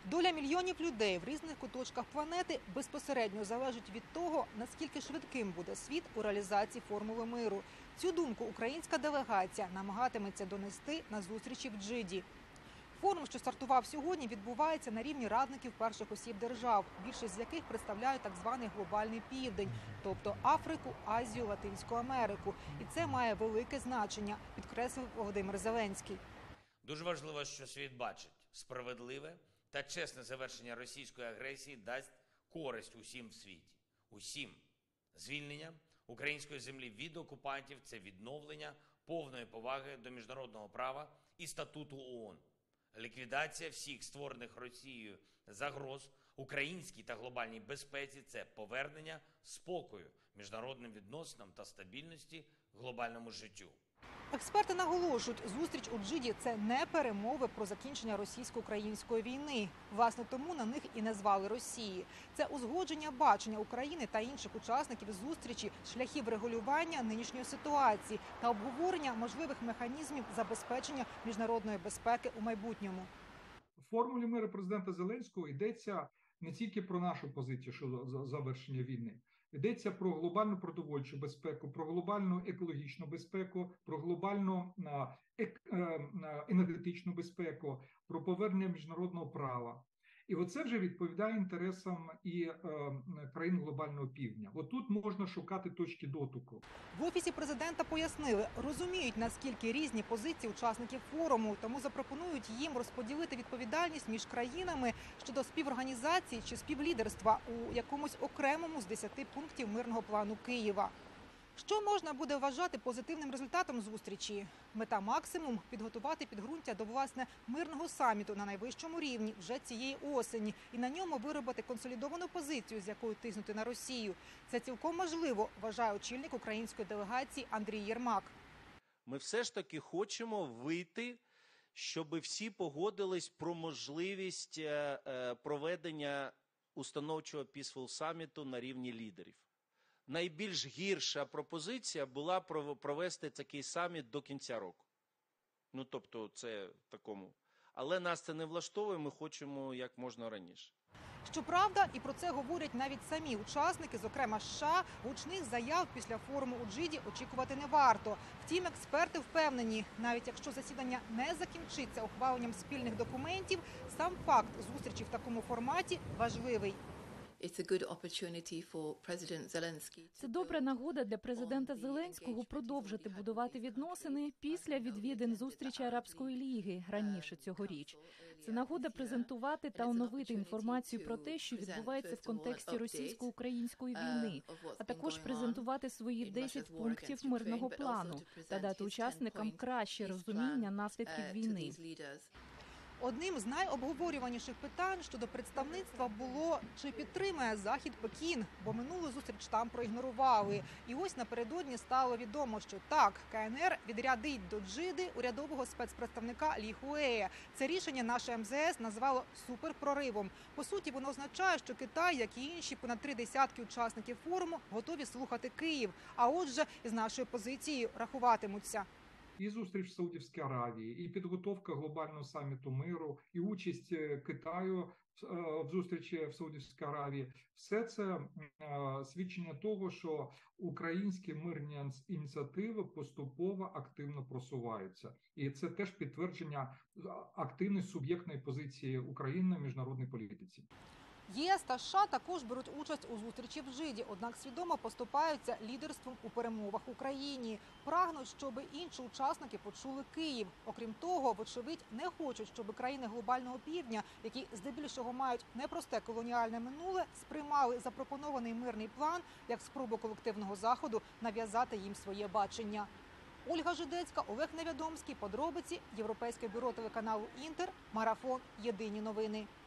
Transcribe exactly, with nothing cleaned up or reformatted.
Доля мільйонів людей в різних куточках планети безпосередньо залежить від того, наскільки швидким буде світ у реалізації формули миру. Цю думку українська делегація намагатиметься донести на зустрічі в Джиді. Форум, що стартував сьогодні, відбувається на рівні радників перших осіб держав, більшість з яких представляють так званий глобальний південь, тобто Африку, Азію, Латинську Америку. І це має велике значення, підкреслив Володимир Зеленський. Дуже важливо, що світ бачить справедливе та чесне завершення російської агресії дасть користь усім в світі. Усім. Звільнення української землі від окупантів – це відновлення повної поваги до міжнародного права і статуту ООН. Ліквідація всіх створених Росією загроз українській та глобальній безпеці – це повернення спокою міжнародним відносинам та стабільності глобальному життю. Експерти наголошують, зустріч у Джиді – це не перемови про закінчення російсько-української війни. Власне, тому на них і назвали Росії. Це узгодження бачення України та інших учасників зустрічі, шляхів регулювання нинішньої ситуації та обговорення можливих механізмів забезпечення міжнародної безпеки у майбутньому. У формулі миру президента Зеленського йдеться не тільки про нашу позицію щодо завершення війни. Йдеться про глобальну продовольчу безпеку, про глобальну екологічну безпеку, про глобальну енергетичну безпеку, про повернення міжнародного права. І оце вже відповідає інтересам і е, країн глобального півдня. Отут можна шукати точки дотику. В Офісі президента пояснили, розуміють, наскільки різні позиції учасників форуму, тому запропонують їм розподілити відповідальність між країнами щодо співорганізації чи співлідерства у якомусь окремому з десяти пунктів мирного плану Києва. Що можна буде вважати позитивним результатом зустрічі? Мета максимум – підготувати підґрунтя до, власне, мирного саміту на найвищому рівні вже цієї осені і на ньому виробити консолідовану позицію, з якою тиснути на Росію. Це цілком можливо, вважає очільник української делегації Андрій Єрмак. Ми все ж таки хочемо вийти, щоб всі погодились про можливість проведення установчого Peaceful саміту на рівні лідерів. Найбільш гірша пропозиція була провести такий саміт до кінця року. Ну, тобто, це такому. Але нас це не влаштовує, ми хочемо як можна раніше. Щоправда, і про це говорять навіть самі учасники, зокрема США, гучних заяв після форуму у Джиді очікувати не варто. Втім, експерти впевнені, навіть якщо засідання не закінчиться ухваленням спільних документів, сам факт зустрічі в такому форматі важливий. Це добра нагода для президента Зеленського продовжити будувати відносини після відвідин зустрічі Арабської ліги раніше цьогоріч. Це нагода презентувати та оновити інформацію про те, що відбувається в контексті російсько-української війни, а також презентувати свої десять пунктів мирного плану та дати учасникам краще розуміння наслідків війни. Одним з найобговорюваніших питань щодо представництва було, чи підтримує Захід Пекін, бо минулу зустріч там проігнорували. І ось напередодні стало відомо, що так, КНР відрядить до Джиди урядового спецпредставника Лі Хуея. Це рішення наше ем зе ес назвало суперпроривом. По суті, воно означає, що Китай, як і інші понад три десятки учасників форуму, готові слухати Київ. А отже, із нашою позицією рахуватимуться. І зустріч в Саудівській Аравії, і підготовка глобального саміту миру, і участь Китаю в зустрічі в Саудівській Аравії – все це свідчення того, що українські мирні ініціативи поступово активно просуваються. І це теж підтвердження активної суб'єктної позиції України в міжнародній політиці. ЄС та США також беруть участь у зустрічі в Джиді, однак свідомо поступаються лідерством у перемовах в Україні. Прагнуть, щоб інші учасники почули Київ. Окрім того, вочевидь, не хочуть, щоб країни глобального півдня, які здебільшого мають непросте колоніальне минуле, сприймали запропонований мирний план як спробу колективного заходу нав'язати їм своє бачення. Ольга Жидецька, Олег Невідомський, подробиці, Європейське бюро телеканалу «Інтер», Марафон, Єдині новини.